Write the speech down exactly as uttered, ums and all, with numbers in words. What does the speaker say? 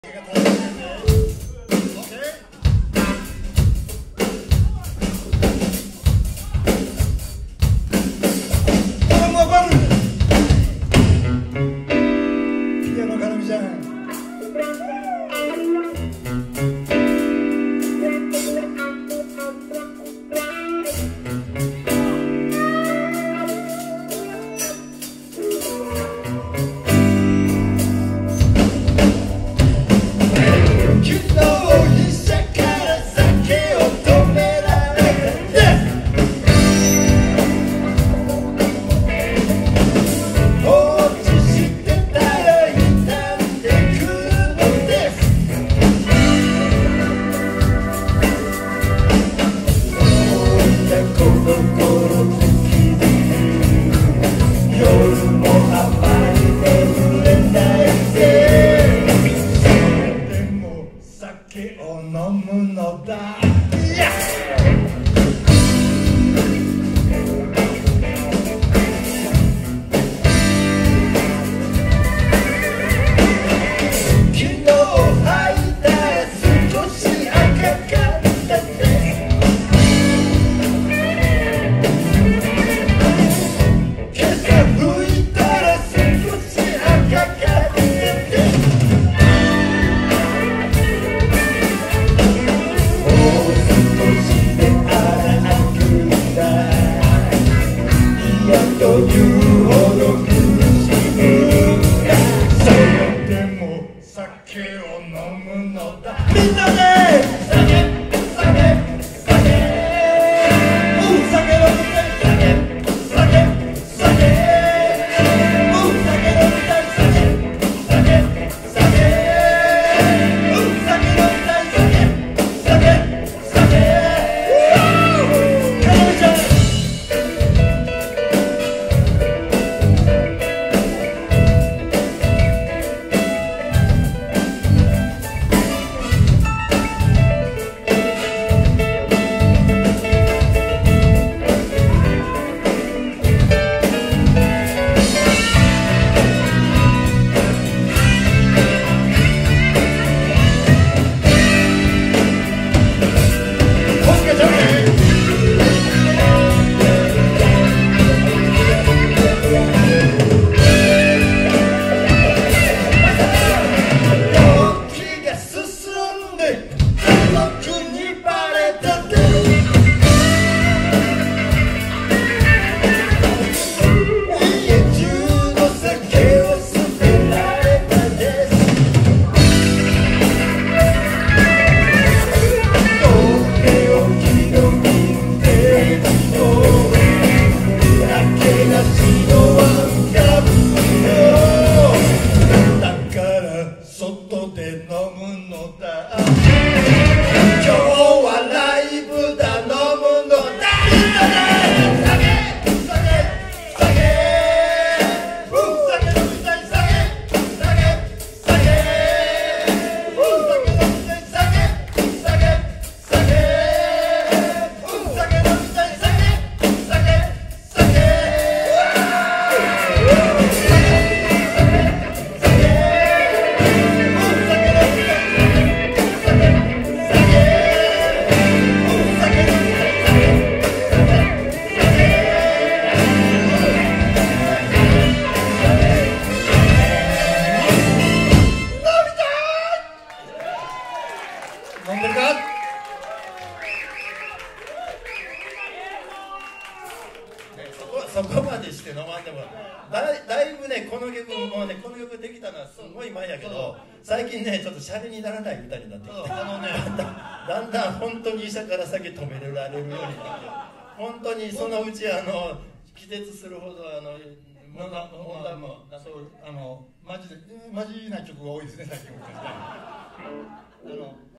そこまでして飲まんでもだい、だいぶねこの曲もねこの曲できたのはすごい前やけど、最近ねちょっとシャレにならない歌になってきて、あのねだんだん本当に医者から先止められるようになって、本当にそのうちあの気絶するほどあのなんか問題もそうあのマジでマジな曲が多いですね最近。あの